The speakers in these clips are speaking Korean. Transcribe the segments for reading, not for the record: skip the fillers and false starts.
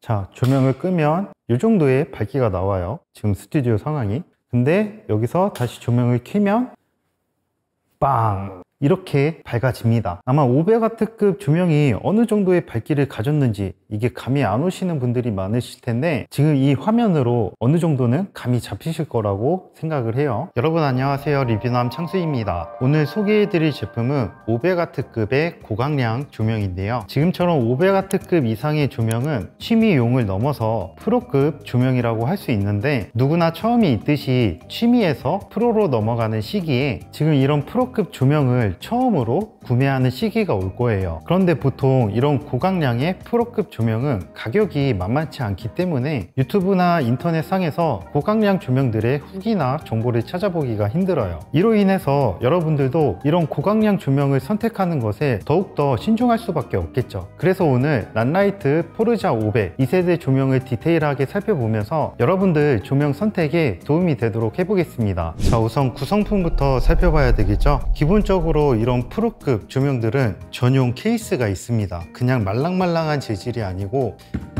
자, 조명을 끄면 이 정도의 밝기가 나와요. 지금 스튜디오 상황이. 근데 여기서 다시 조명을 켜면 빵! 이렇게 밝아집니다. 아마 500W급 조명이 어느 정도의 밝기를 가졌는지 이게 감이 안 오시는 분들이 많으실 텐데, 지금 이 화면으로 어느 정도는 감이 잡히실 거라고 생각을 해요. 여러분 안녕하세요, 리뷰남 창수입니다. 오늘 소개해드릴 제품은 500W급의 고강량 조명인데요, 지금처럼 500W급 이상의 조명은 취미용을 넘어서 프로급 조명이라고 할 수 있는데, 누구나 처음이 있듯이 취미에서 프로로 넘어가는 시기에 지금 이런 프로급 조명을 처음으로 구매하는 시기가 올 거예요. 그런데 보통 이런 고강량의 프로급 조명은 가격이 만만치 않기 때문에 유튜브나 인터넷 상에서 고강량 조명들의 후기나 정보를 찾아보기가 힘들어요. 이로 인해서 여러분들도 이런 고강량 조명을 선택하는 것에 더욱더 신중할 수밖에 없겠죠. 그래서 오늘 낫라이트 포르자 500 2세대 조명을 디테일하게 살펴보면서 여러분들 조명 선택에 도움이 되도록 해보겠습니다. 자, 우선 구성품부터 살펴봐야 되겠죠. 기본적으로 이런 프로급 조명들은 전용 케이스가 있습니다. 그냥 말랑말랑한 재질이 아니고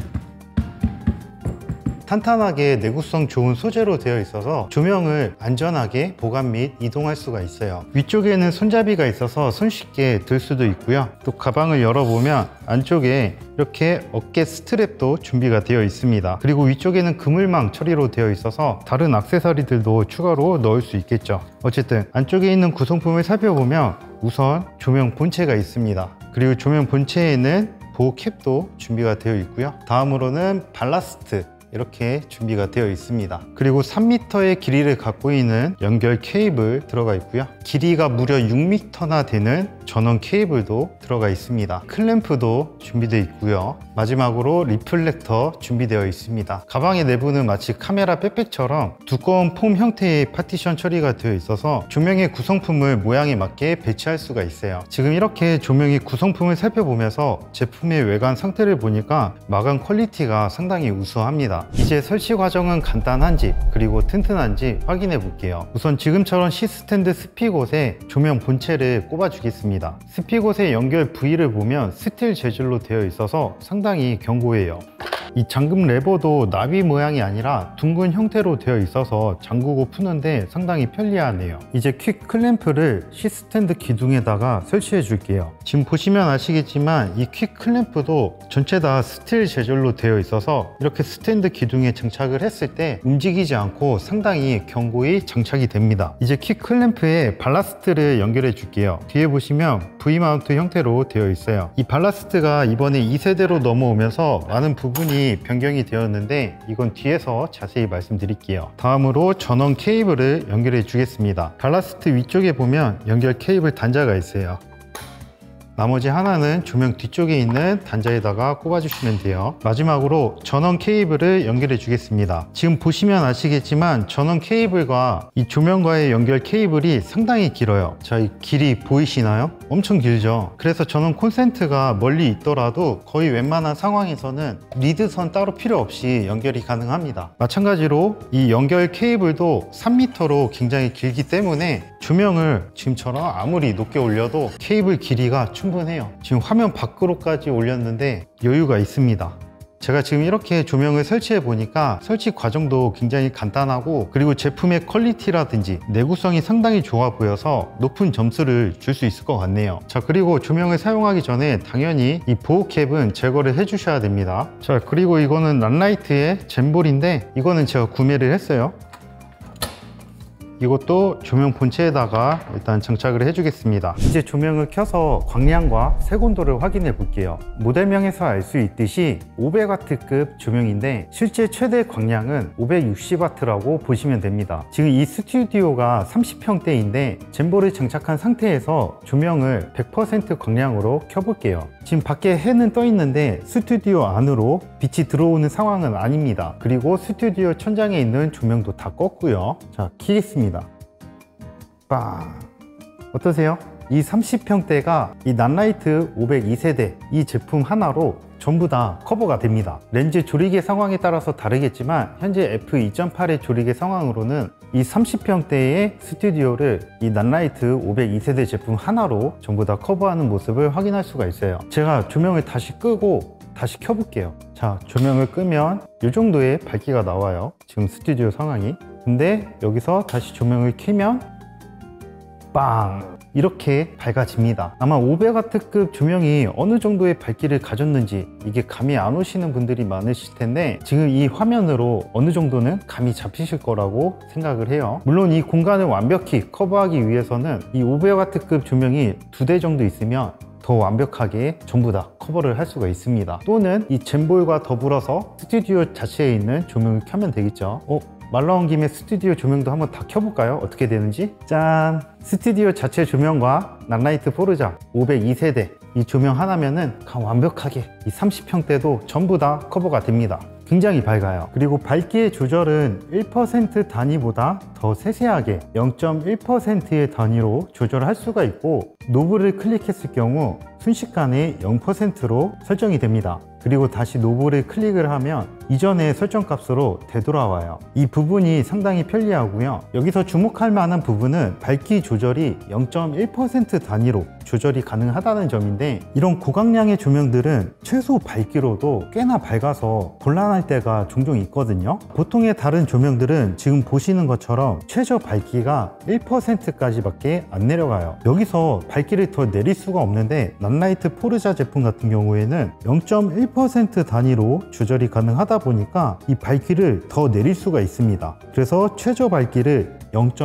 탄탄하게 내구성 좋은 소재로 되어 있어서 조명을 안전하게 보관 및 이동할 수가 있어요. 위쪽에는 손잡이가 있어서 손쉽게 들 수도 있고요. 또 가방을 열어보면 안쪽에 이렇게 어깨 스트랩도 준비가 되어 있습니다. 그리고 위쪽에는 그물망 처리로 되어 있어서 다른 액세서리들도 추가로 넣을 수 있겠죠. 어쨌든 안쪽에 있는 구성품을 살펴보면 우선 조명 본체가 있습니다. 그리고 조명 본체에는 보호 캡도 준비가 되어 있고요. 다음으로는 발라스트 이렇게 준비가 되어 있습니다. 그리고 3m의 길이를 갖고 있는 연결 케이블 들어가 있고요. 길이가 무려 6m나 되는 전원 케이블도 들어가 있습니다. 클램프도 준비되어 있고요. 마지막으로 리플렉터 준비되어 있습니다. 가방의 내부는 마치 카메라 백팩처럼 두꺼운 폼 형태의 파티션 처리가 되어 있어서 조명의 구성품을 모양에 맞게 배치할 수가 있어요. 지금 이렇게 조명의 구성품을 살펴보면서 제품의 외관 상태를 보니까 마감 퀄리티가 상당히 우수합니다. 이제 설치 과정은 간단한지 그리고 튼튼한지 확인해 볼게요. 우선 지금처럼 C스탠드 스피곳에 조명 본체를 꼽아 주겠습니다. 스피곳의 연결 부위를 보면 스틸 재질로 되어 있어서 상당히 견고해요. 이 잠금 레버도 나비 모양이 아니라 둥근 형태로 되어 있어서 잠그고 푸는데 상당히 편리하네요. 이제 퀵 클램프를 C스탠드 기둥에다가 설치해 줄게요. 지금 보시면 아시겠지만 이 퀵 클램프도 전체 다 스틸 재질로 되어 있어서 이렇게 스탠드 기둥에 장착을 했을 때 움직이지 않고 상당히 견고히 장착이 됩니다. 이제 퀵 클램프에 발라스트를 연결해 줄게요. 뒤에 보시면 V마운트 형태로 되어 있어요. 이 발라스트가 이번에 2세대로 넘어오면서 많은 부분이 변경이 되었는데 이건 뒤에서 자세히 말씀드릴게요. 다음으로 전원 케이블을 연결해 주겠습니다. 발라스트 위쪽에 보면 연결 케이블 단자가 있어요. 나머지 하나는 조명 뒤쪽에 있는 단자에다가 꼽아주시면 돼요. 마지막으로 전원 케이블을 연결해 주겠습니다. 지금 보시면 아시겠지만 전원 케이블과 이 조명과의 연결 케이블이 상당히 길어요. 자, 이 길이 보이시나요? 엄청 길죠? 그래서 전원 콘센트가 멀리 있더라도 거의 웬만한 상황에서는 리드선 따로 필요 없이 연결이 가능합니다. 마찬가지로 이 연결 케이블도 3m로 굉장히 길기 때문에 조명을 지금처럼 아무리 높게 올려도 케이블 길이가 충분해요. 지금 화면 밖으로까지 올렸는데 여유가 있습니다. 제가 지금 이렇게 조명을 설치해 보니까 설치 과정도 굉장히 간단하고, 그리고 제품의 퀄리티라든지 내구성이 상당히 좋아 보여서 높은 점수를 줄 수 있을 것 같네요. 자, 그리고 조명을 사용하기 전에 당연히 이 보호캡은 제거를 해 주셔야 됩니다. 자, 그리고 이거는 낫라이트의 잼볼인데 이거는 제가 구매를 했어요. 이것도 조명 본체에다가 일단 장착을 해주겠습니다. 이제 조명을 켜서 광량과 색온도를 확인해 볼게요. 모델명에서 알 수 있듯이 500W급 조명인데 실제 최대 광량은 560W라고 보시면 됩니다. 지금 이 스튜디오가 30평대인데 잼볼을 장착한 상태에서 조명을 100% 광량으로 켜볼게요. 지금 밖에 해는 떠 있는데 스튜디오 안으로 빛이 들어오는 상황은 아닙니다. 그리고 스튜디오 천장에 있는 조명도 다 껐고요. 자, 켜겠습니다. 빵! 어떠세요? 이 30평대가 이 낫라이트 500 2세대 이 제품 하나로 전부 다 커버가 됩니다. 렌즈 조리개 상황에 따라서 다르겠지만 현재 f2.8의 조리개 상황으로는 이 30평대의 스튜디오를 이 낫라이트 500 2세대 제품 하나로 전부 다 커버하는 모습을 확인할 수가 있어요. 제가 조명을 다시 끄고 다시 켜볼게요. 자, 조명을 끄면 이 정도의 밝기가 나와요. 지금 스튜디오 상황이. 근데 여기서 다시 조명을 켜면 빵! 이렇게 밝아집니다. 아마 500W급 조명이 어느 정도의 밝기를 가졌는지 이게 감이 안 오시는 분들이 많으실 텐데, 지금 이 화면으로 어느 정도는 감이 잡히실 거라고 생각을 해요. 물론 이 공간을 완벽히 커버하기 위해서는 이 500W급 조명이 2대 정도 있으면 더 완벽하게 전부 다 커버를 할 수가 있습니다. 또는 이 젠볼과 더불어서 스튜디오 자체에 있는 조명을 켜면 되겠죠. 말 나온 김에 스튜디오 조명도 한번 다 켜볼까요? 어떻게 되는지? 짠! 스튜디오 자체 조명과 낭라이트 포르자 502세대 이 조명 하나면은 완벽하게 이 30평대도 전부 다 커버가 됩니다. 굉장히 밝아요. 그리고 밝기의 조절은 1% 단위보다 더 세세하게 0.1%의 단위로 조절할 수가 있고, 노브를 클릭했을 경우 순식간에 0%로 설정이 됩니다. 그리고 다시 노브를 클릭을 하면 이전의 설정 값으로 되돌아와요. 이 부분이 상당히 편리하고요. 여기서 주목할 만한 부분은 밝기 조절이 0.1% 단위로 조절이 가능하다는 점인데, 이런 고강량의 조명들은 최소 밝기로도 꽤나 밝아서 곤란할 때가 종종 있거든요. 보통의 다른 조명들은 지금 보시는 것처럼 최저 밝기가 1%까지 밖에 안 내려가요. 여기서 밝기를 더 내릴 수가 없는데, 낭라이트 포르자 제품 같은 경우에는 0.1% 단위로 조절이 가능하다 보니까 이 밝기를 더 내릴 수가 있습니다. 그래서 최저 밝기를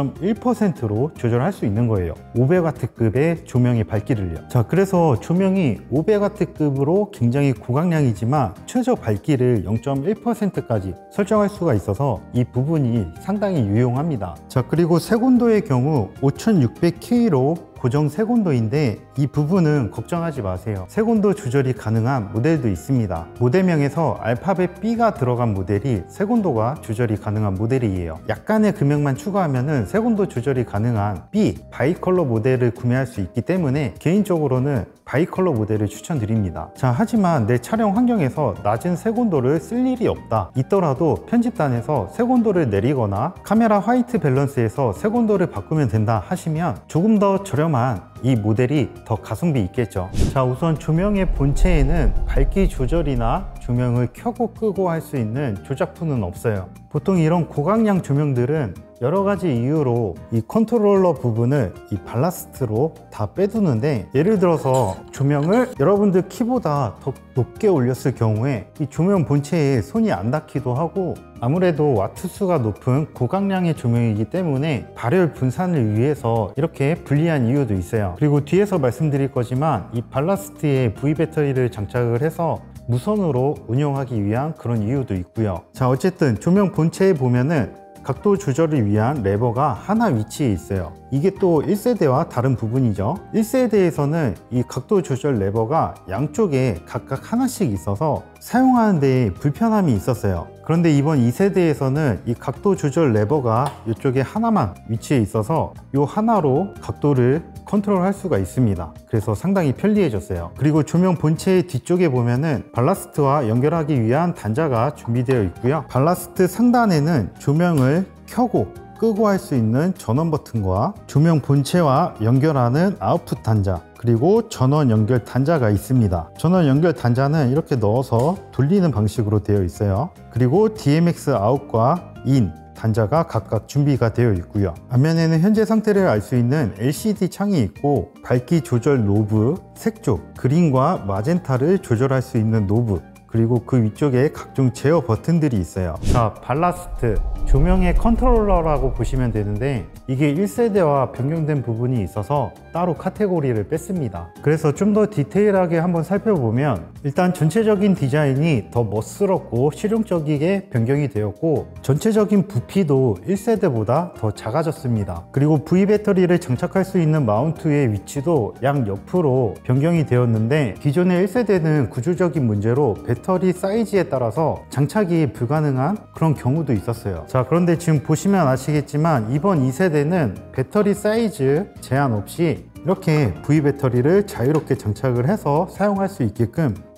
0.1%로 조절할 수 있는 거예요. 500W급의 조명의 밝기를요. 자, 그래서 조명이 500W급으로 굉장히 고강량이지만 최저 밝기를 0.1%까지 설정할 수가 있어서 이 부분이 상당히 유용합니다. 자, 그리고 색온도의 경우 5600K로 고정 색온도인데, 이 부분은 걱정하지 마세요. 색온도 조절이 가능한 모델도 있습니다. 모델명에서 알파벳 B가 들어간 모델이 색온도가 조절이 가능한 모델이에요. 약간의 금액만 추가하면은 색온도 조절이 가능한 B 바이컬러 모델을 구매할 수 있기 때문에 개인적으로는 바이컬러 모델을 추천드립니다. 자, 하지만 내 촬영 환경에서 낮은 색온도를 쓸 일이 없다, 있더라도 편집단에서 색온도를 내리거나 카메라 화이트 밸런스에서 색온도를 바꾸면 된다 하시면 조금 더 저렴한 이 모델이 더 가성비 있겠죠. 자, 우선 조명의 본체에는 밝기 조절이나 조명을 켜고 끄고 할 수 있는 조작부는 없어요. 보통 이런 고강량 조명들은 여러 가지 이유로 이 컨트롤러 부분을 이 발라스트로 다 빼두는데, 예를 들어서 조명을 여러분들 키보다 더 높게 올렸을 경우에 이 조명 본체에 손이 안 닿기도 하고, 아무래도 와트수가 높은 고강량의 조명이기 때문에 발열 분산을 위해서 이렇게 분리한 이유도 있어요. 그리고 뒤에서 말씀드릴 거지만 이 발라스트에 V 배터리를 장착을 해서 무선으로 운영하기 위한 그런 이유도 있고요. 자, 어쨌든 조명 본체에 보면은 각도 조절을 위한 레버가 하나 위치해 있어요. 이게 또 1세대와 다른 부분이죠. 1세대에서는 이 각도 조절 레버가 양쪽에 각각 하나씩 있어서 사용하는 데 불편함이 있었어요. 그런데 이번 2세대에서는 이 각도 조절 레버가 이쪽에 하나만 위치해 있어서 이 하나로 각도를 컨트롤할 수가 있습니다. 그래서 상당히 편리해졌어요. 그리고 조명 본체의 뒤쪽에 보면은 발라스트와 연결하기 위한 단자가 준비되어 있고요. 발라스트 상단에는 조명을 켜고 끄고 할 수 있는 전원 버튼과 조명 본체와 연결하는 아웃풋 단자, 그리고 전원 연결 단자가 있습니다. 전원 연결 단자는 이렇게 넣어서 돌리는 방식으로 되어 있어요. 그리고 DMX 아웃과 인 단자가 각각 준비가 되어 있고요. 앞면에는 현재 상태를 알 수 있는 LCD 창이 있고, 밝기 조절 노브, 색조, 그린과 마젠타를 조절할 수 있는 노브, 그리고 그 위쪽에 각종 제어 버튼들이 있어요. 자, 발라스트 조명의 컨트롤러라고 보시면 되는데, 이게 1세대와 변경된 부분이 있어서 따로 카테고리를 뺐습니다. 그래서 좀 더 디테일하게 한번 살펴보면, 일단 전체적인 디자인이 더 멋스럽고 실용적이게 변경이 되었고, 전체적인 부피도 1세대보다 더 작아졌습니다. 그리고 V 배터리를 장착할 수 있는 마운트의 위치도 양 옆으로 변경이 되었는데, 기존의 1세대는 구조적인 문제로 배터리 사이즈에 따라서 장착이 불가능한 그런 경우도 있었어요. 자, 그런데 지금 보시면 아시겠지만 이번 2세대는 배터리 사이즈 제한 없이 이렇게 V 배터리를 자유롭게 장착을 해서 사용할 수 있게끔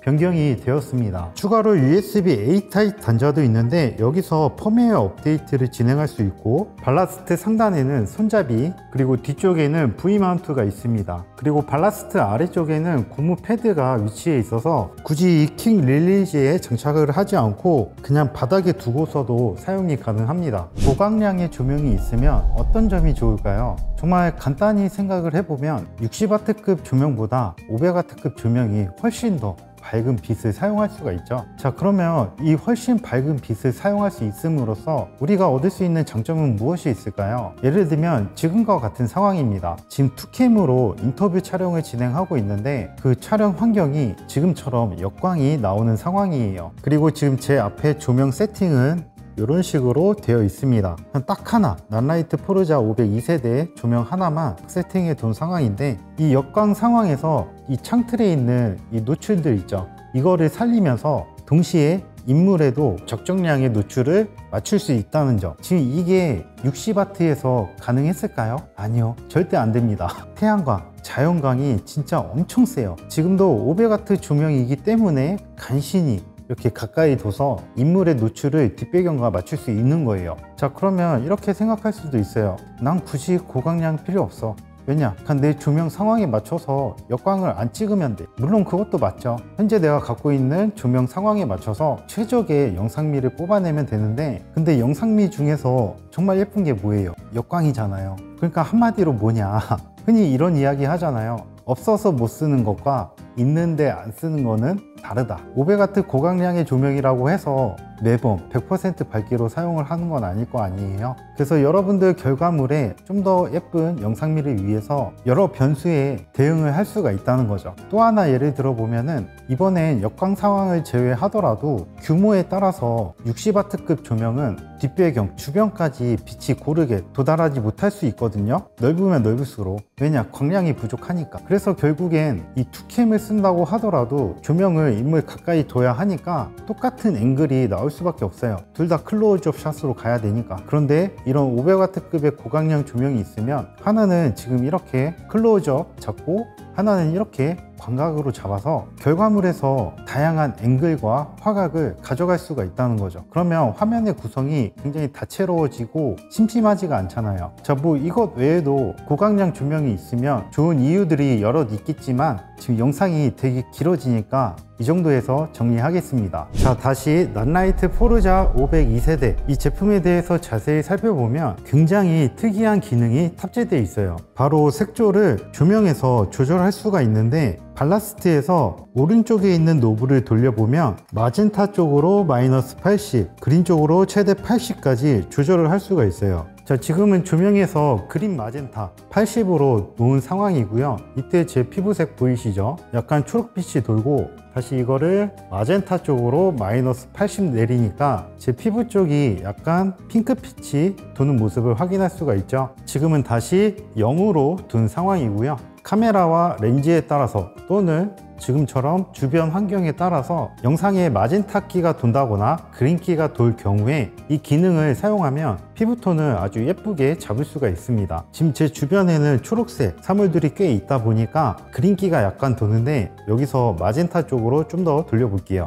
변경이 되었습니다. 추가로 USB-A 타입 단자도 있는데 여기서 펌웨어 업데이트를 진행할 수 있고, 발라스트 상단에는 손잡이, 그리고 뒤쪽에는 V마운트가 있습니다. 그리고 발라스트 아래쪽에는 고무 패드가 위치해 있어서 굳이 이 킹 릴리지에 장착을 하지 않고 그냥 바닥에 두고서도 사용이 가능합니다. 고광량의 조명이 있으면 어떤 점이 좋을까요? 정말 간단히 생각을 해보면 60W급 조명보다 500W급 조명이 훨씬 더 밝은 빛을 사용할 수가 있죠. 자, 그러면 이 훨씬 밝은 빛을 사용할 수 있음으로써 우리가 얻을 수 있는 장점은 무엇이 있을까요? 예를 들면 지금과 같은 상황입니다. 지금 투캠으로 인터뷰 촬영을 진행하고 있는데 그 촬영 환경이 지금처럼 역광이 나오는 상황이에요. 그리고 지금 제 앞에 조명 세팅은 이런 식으로 되어 있습니다. 딱 하나, 낫라이트 포르자 502세대 조명 하나만 세팅해 둔 상황인데, 이 역광 상황에서 이 창틀에 있는 이 노출들 있죠, 이거를 살리면서 동시에 인물에도 적정량의 노출을 맞출 수 있다는 점. 지금 이게 60W에서 가능했을까요? 아니요, 절대 안 됩니다. 태양광, 자연광이 진짜 엄청 세요. 지금도 500W 조명이기 때문에 간신히 이렇게 가까이 둬서 인물의 노출을 뒷배경과 맞출 수 있는 거예요. 자, 그러면 이렇게 생각할 수도 있어요. 난 굳이 고광량 필요 없어. 왜냐? 내 조명 상황에 맞춰서 역광을 안 찍으면 돼. 물론 그것도 맞죠. 현재 내가 갖고 있는 조명 상황에 맞춰서 최적의 영상미를 뽑아내면 되는데, 근데 영상미 중에서 정말 예쁜 게 뭐예요? 역광이잖아요. 그러니까 한마디로 뭐냐, 흔히 이런 이야기 하잖아요. 없어서 못 쓰는 것과 있는데 안 쓰는 거는 다르다. 500W 고광량의 조명이라고 해서 매번 100% 밝기로 사용을 하는 건 아닐 거 아니에요. 그래서 여러분들 결과물에 좀 더 예쁜 영상미를 위해서 여러 변수에 대응을 할 수가 있다는 거죠. 또 하나 예를 들어 보면은, 이번엔 역광 상황을 제외하더라도 규모에 따라서 60W급 조명은 뒷배경, 주변까지 빛이 고르게 도달하지 못할 수 있거든요. 넓으면 넓을수록. 왜냐? 광량이 부족하니까. 그래서 결국엔 이 투캠을 쓴다고 하더라도 조명을 인물 가까이 둬야 하니까 똑같은 앵글이 나올 수밖에 없어요. 둘 다 클로즈업 샷으로 가야 되니까. 그런데 이런 500W급의 고광량 조명이 있으면 하나는 지금 이렇게 클로즈업 잡고 하나는 이렇게 광각으로 잡아서 결과물에서 다양한 앵글과 화각을 가져갈 수가 있다는 거죠. 그러면 화면의 구성이 굉장히 다채로워지고 심심하지가 않잖아요. 자, 뭐 이것 외에도 고광량 조명이 있으면 좋은 이유들이 여럿 있겠지만 지금 영상이 되게 길어지니까 이 정도에서 정리하겠습니다. 자, 다시 낫라이트 포르자 502세대 이 제품에 대해서 자세히 살펴보면 굉장히 특이한 기능이 탑재되어 있어요. 바로 색조를 조명에서 조절할 수가 있는데, 발라스트에서 오른쪽에 있는 노브를 돌려보면 마젠타 쪽으로 마이너스 80, 그린 쪽으로 최대 80까지 조절을 할 수가 있어요. 자, 지금은 조명에서 그린 마젠타 80으로 놓은 상황이고요. 이때 제 피부색 보이시죠? 약간 초록빛이 돌고 다시 이거를 마젠타 쪽으로 마이너스 80 내리니까 제 피부 쪽이 약간 핑크빛이 도는 모습을 확인할 수가 있죠. 지금은 다시 0으로 둔 상황이고요. 카메라와 렌즈에 따라서 또는 지금처럼 주변 환경에 따라서 영상에 마젠타키가 돈다거나 그린키가 돌 경우에 이 기능을 사용하면 피부톤을 아주 예쁘게 잡을 수가 있습니다. 지금 제 주변에는 초록색 사물들이 꽤 있다 보니까 그린키가 약간 도는데, 여기서 마젠타 쪽으로 좀 더 돌려볼게요.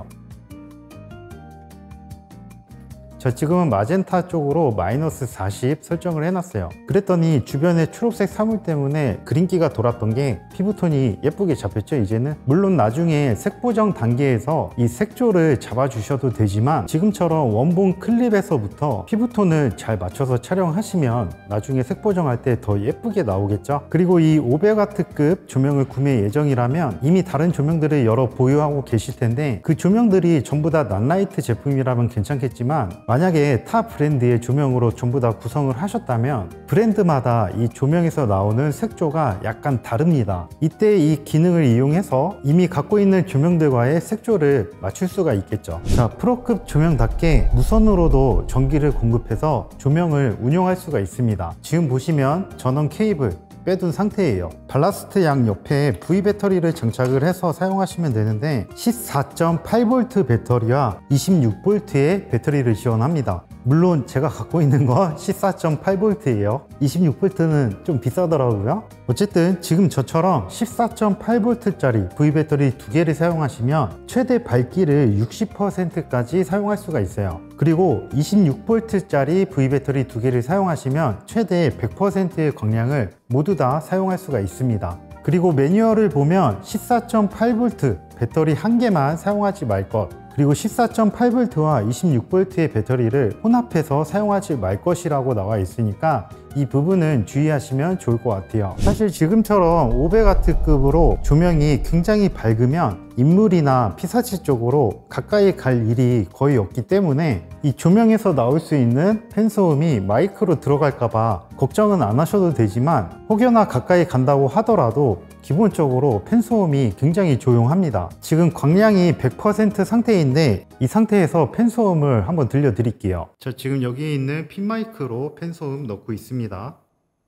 자, 지금은 마젠타 쪽으로 마이너스 40 설정을 해놨어요. 그랬더니 주변에 초록색 사물 때문에 그린기가 돌았던 게 피부톤이 예쁘게 잡혔죠. 이제는 물론 나중에 색 보정 단계에서 이 색조를 잡아주셔도 되지만, 지금처럼 원본 클립에서부터 피부톤을 잘 맞춰서 촬영하시면 나중에 색 보정할 때 더 예쁘게 나오겠죠. 그리고 이 500W급 조명을 구매 예정이라면 이미 다른 조명들을 여러 보유하고 계실 텐데, 그 조명들이 전부 다 낫라이트 제품이라면 괜찮겠지만, 만약에 타 브랜드의 조명으로 전부 다 구성을 하셨다면 브랜드마다 이 조명에서 나오는 색조가 약간 다릅니다. 이때 이 기능을 이용해서 이미 갖고 있는 조명들과의 색조를 맞출 수가 있겠죠. 자, 프로급 조명답게 무선으로도 전기를 공급해서 조명을 운용할 수가 있습니다. 지금 보시면 전원 케이블 빼둔 상태예요. 발라스트 양 옆에 V 배터리를 장착을 해서 사용하시면 되는데 14.8V 배터리와 26V의 배터리를 지원합니다. 물론 제가 갖고 있는 건 14.8V예요 26V는 좀 비싸더라고요. 어쨌든 지금 저처럼 14.8V짜리 V 배터리 2개를 사용하시면 최대 밝기를 60%까지 사용할 수가 있어요. 그리고 26V짜리 V 배터리 2개를 사용하시면 최대 100%의 광량을 모두 다 사용할 수가 있습니다. 그리고 매뉴얼을 보면 14.8V 배터리 1개만 사용하지 말 것, 그리고 14.8V와 26V의 배터리를 혼합해서 사용하지 말 것이라고 나와 있으니까 이 부분은 주의하시면 좋을 것 같아요. 사실 지금처럼 500W급으로 조명이 굉장히 밝으면 인물이나 피사체 쪽으로 가까이 갈 일이 거의 없기 때문에 이 조명에서 나올 수 있는 팬소음이 마이크로 들어갈까봐 걱정은 안 하셔도 되지만, 혹여나 가까이 간다고 하더라도 기본적으로 팬소음이 굉장히 조용합니다. 지금 광량이 100% 상태인데 이 상태에서 팬소음을 한번 들려드릴게요. 자, 지금 여기에 있는 핀 마이크로 팬소음 넣고 있습니다.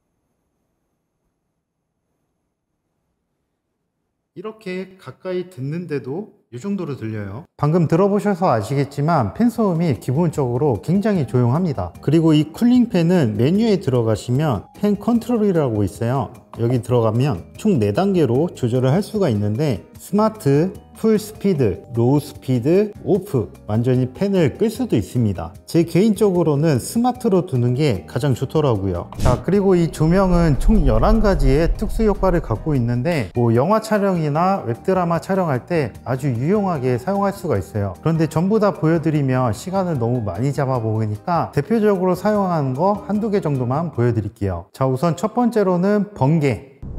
이렇게 가까이 듣는데도 이 정도로 들려요. 방금 들어보셔서 아시겠지만 팬소음이 기본적으로 굉장히 조용합니다. 그리고 이 쿨링팬은 메뉴에 들어가시면 팬 컨트롤이라고 있어요. 여기 들어가면 총 4단계로 조절을 할 수가 있는데 스마트, 풀 스피드, 로우 스피드, 오프, 완전히 팬을 끌 수도 있습니다. 제 개인적으로는 스마트로 두는 게 가장 좋더라고요. 자, 그리고 이 조명은 총 11가지의 특수 효과를 갖고 있는데 영화 촬영이나 웹드라마 촬영할 때 아주 유용하게 사용할 수가 있어요. 그런데 전부 다 보여드리면 시간을 너무 많이 잡아 먹으니까 대표적으로 사용하는 거 한두 개 정도만 보여드릴게요. 자, 우선 첫 번째로는 번개.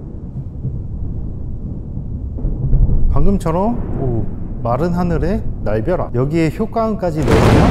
방금처럼 마른 하늘에 날벼락, 여기에 효과음까지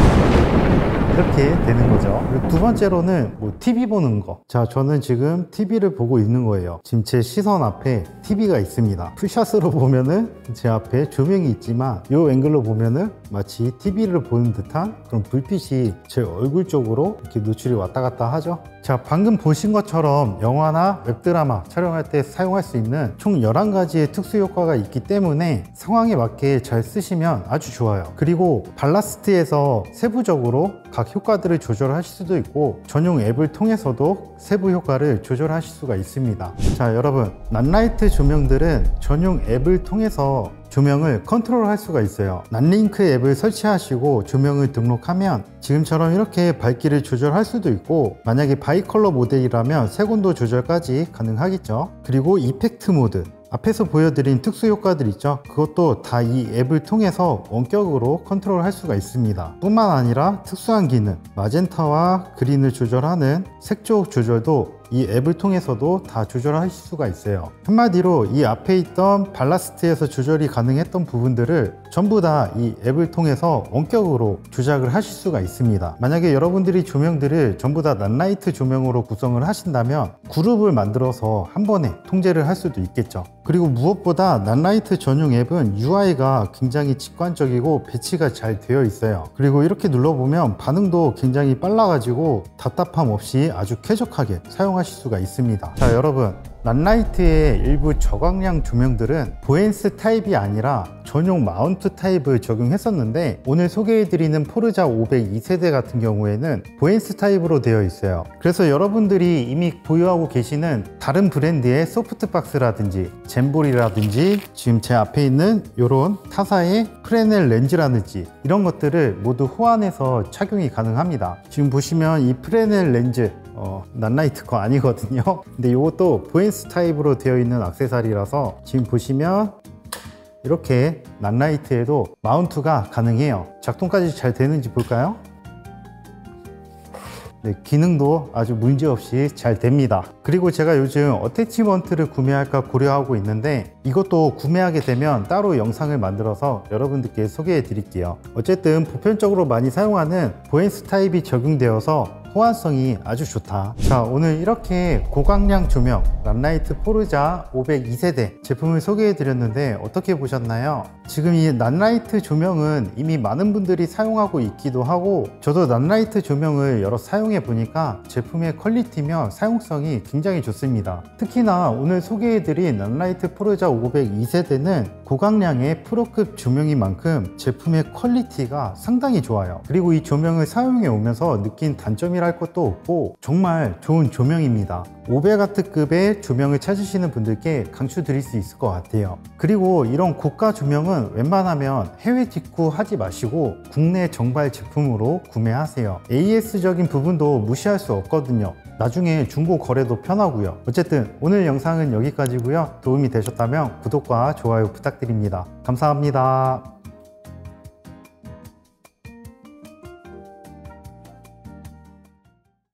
넣으면 이렇게 되는 거죠. 그리고 두 번째로는 TV 보는 거. 자, 저는 지금 TV를 보고 있는 거예요. 지금 제 시선 앞에 TV가 있습니다. 풀샷으로 보면은 제 앞에 조명이 있지만 이 앵글로 보면은 마치 TV를 보는 듯한 그런 불빛이 제 얼굴 쪽으로 이렇게 노출이 왔다 갔다 하죠. 자, 방금 보신 것처럼 영화나 웹드라마 촬영할 때 사용할 수 있는 총 11가지의 특수 효과가 있기 때문에 상황에 맞게 잘 쓰시면 아주 좋아요. 그리고 발라스트에서 세부적으로 각 효과들을 조절하실 수도 있고 전용 앱을 통해서도 세부 효과를 조절하실 수가 있습니다. 자, 여러분, 낫라이트 조명들은 전용 앱을 통해서 조명을 컨트롤할 수가 있어요. 낫링크 앱을 설치하시고 조명을 등록하면 지금처럼 이렇게 밝기를 조절할 수도 있고, 만약에 바이컬러 모델이라면 색온도 조절까지 가능하겠죠. 그리고 이펙트 모드, 앞에서 보여드린 특수 효과들 있죠. 그것도 다 이 앱을 통해서 원격으로 컨트롤 할 수가 있습니다. 뿐만 아니라 특수한 기능, 마젠타와 그린을 조절하는 색조 조절도 이 앱을 통해서도 다 조절하실 수가 있어요. 한마디로 이 앞에 있던 발라스트에서 조절이 가능했던 부분들을 전부 다 이 앱을 통해서 원격으로 조작을 하실 수가 있습니다. 만약에 여러분들이 조명들을 전부 다 낫라이트 조명으로 구성을 하신다면 그룹을 만들어서 한 번에 통제를 할 수도 있겠죠. 그리고 무엇보다 낫라이트 전용 앱은 UI가 굉장히 직관적이고 배치가 잘 되어 있어요. 그리고 이렇게 눌러보면 반응도 굉장히 빨라가지고 답답함 없이 아주 쾌적하게 사용하실 수가 있습니다. 자, 여러분, 낫라이트의 일부 저광량 조명들은 보엔스 타입이 아니라 전용 마운트 타입을 적용했었는데, 오늘 소개해드리는 포르자 500 2세대 같은 경우에는 보엔스 타입으로 되어 있어요. 그래서 여러분들이 이미 보유하고 계시는 다른 브랜드의 소프트박스라든지 젠볼이라든지 지금 제 앞에 있는 이런 타사의 프레넬 렌즈라든지 이런 것들을 모두 호환해서 착용이 가능합니다. 지금 보시면 이 프레넬 렌즈 낫라이트 거 아니거든요. 근데 이것도 보엔스 타입으로 되어 있는 액세서리라서 지금 보시면 이렇게 낫라이트에도 마운트가 가능해요. 작동까지 잘 되는지 볼까요? 네, 기능도 아주 문제없이 잘 됩니다. 그리고 제가 요즘 어태치먼트를 구매할까 고려하고 있는데 이것도 구매하게 되면 따로 영상을 만들어서 여러분들께 소개해 드릴게요. 어쨌든 보편적으로 많이 사용하는 보엔스 타입이 적용되어서 호환성이 아주 좋다. 자, 오늘 이렇게 고광량 조명 낫라이트 포르자 500 2세대 제품을 소개해 드렸는데 어떻게 보셨나요? 지금 이 낫라이트 조명은 이미 많은 분들이 사용하고 있기도 하고 저도 낫라이트 조명을 여러 사용해 보니까 제품의 퀄리티며 사용성이 굉장히 좋습니다. 특히나 오늘 소개해드린 낫라이트 포르자 500 2세대는 고강량의 프로급 조명인 만큼 제품의 퀄리티가 상당히 좋아요. 그리고 이 조명을 사용해 오면서 느낀 단점이랄 것도 없고 정말 좋은 조명입니다. 500W급의 조명을 찾으시는 분들께 강추드릴 수 있을 것 같아요. 그리고 이런 고가 조명은 웬만하면 해외 직구하지 마시고 국내 정발 제품으로 구매하세요. AS적인 부분도 무시할 수 없거든요. 나중에 중고 거래도 편하고요. 어쨌든 오늘 영상은 여기까지고요. 도움이 되셨다면 구독과 좋아요 부탁드립니다. 감사합니다.